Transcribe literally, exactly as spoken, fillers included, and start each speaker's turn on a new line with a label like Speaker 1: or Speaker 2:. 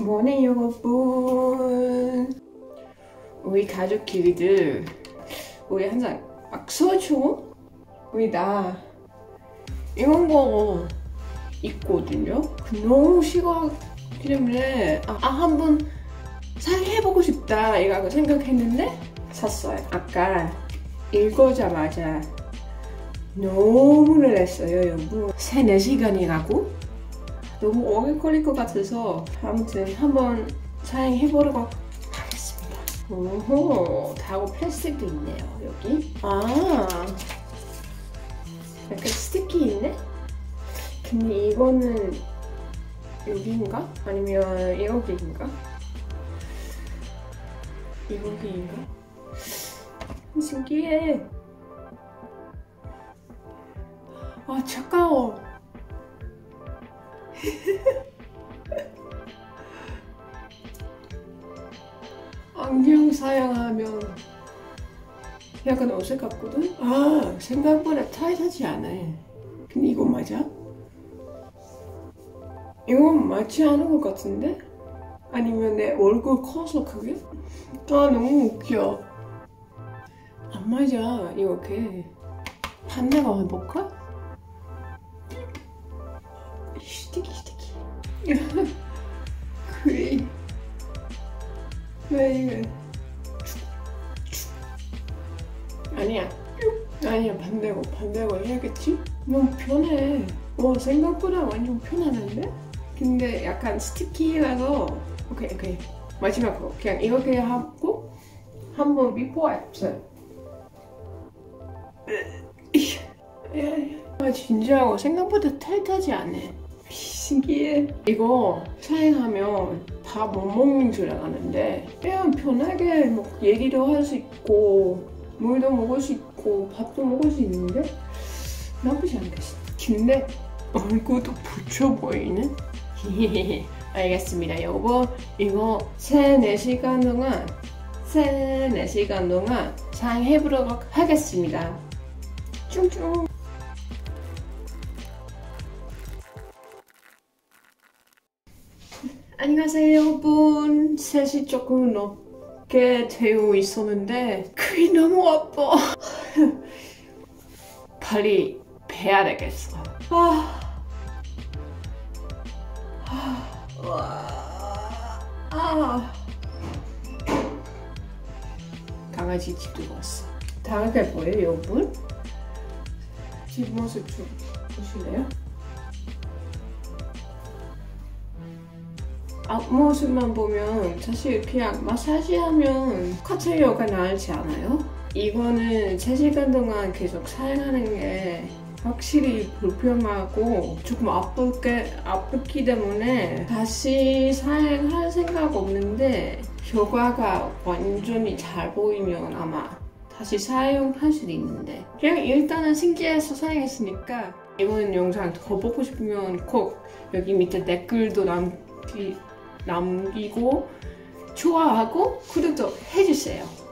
Speaker 1: 굿모닝 여러분. 우리 가족끼리들 우리 항상 막 소주 우리 다 이런 거 있거든요. 너무 싫어하기 때문에 아, 아 한번 사용해보고 싶다 이라고 생각했는데 샀어요. 아까 읽어자마자 너무 놀랐어요 여러분. 세네 시간이라고? 너무 오래 걸릴 것 같아서 아무튼 한번 사용해보려고 하겠습니다. 오호, 다고 플라스틱도 있네요 여기. 아, 약간 스티키 있네? 근데 이거는 여기인가? 아니면 여기인가? 여기인가? 신기해. 아 차가워. 안경 사용하면 약간 어색 같거든? 아 생각보다 타이트하지 않아. 근데 이거 맞아? 이건 맞지 않은 것 같은데? 아니면 내 얼굴 커서 그게? 아 너무 웃겨. 안 맞아 이렇게. 반대가 해볼까? 스티키 스티키. 그래. 왜 이래? 아니야. 아니야 반대고 반대고 해야겠지? 너무 편해. 와 생각보다 완전 편하는데? 근데 약간 스티키라서 오케이 오케이 마지막으로 그냥 이렇게 하고 한번 비포해보세요. 아 진짜 생각보다 타이트하지 않아. 신기해. 이거 사용하면 밥 못 먹는 줄 알았는데 그냥 편하게 뭐 얘기도 할 수 있고 물도 먹을 수 있고 밥도 먹을 수 있는데 나쁘지 않겠어. 근데 얼굴도 부쳐 보이네. 알겠습니다 여러분. 이거 세네 시간 동안 세네 시간 동안 사용해보도록 하겠습니다. 쭝쭝. 안녕하세요 여러분. 세 시 조금 넘게 되어 있었는데 그게 너무 아파. 빨리 배야 되겠어. 아, 아, 아. 강아지 집도 왔어. 다르게 보여요 여러분? 집 모습 좀 보실래요? 앞모습만 보면 사실 그냥 마사지하면 카트리어가 나지 않아요? 이거는 세 시간 동안 계속 사용하는 게 확실히 불편하고 조금 아프게, 아프기 때문에 다시 사용할 생각 없는데 효과가 완전히 잘 보이면 아마 다시 사용할 수도 있는데 그냥 일단은 신기해서 사용했으니까 이번 영상 더 보고 싶으면 꼭 여기 밑에 댓글도 남기 남기고 좋아하고 구독도 해주세요.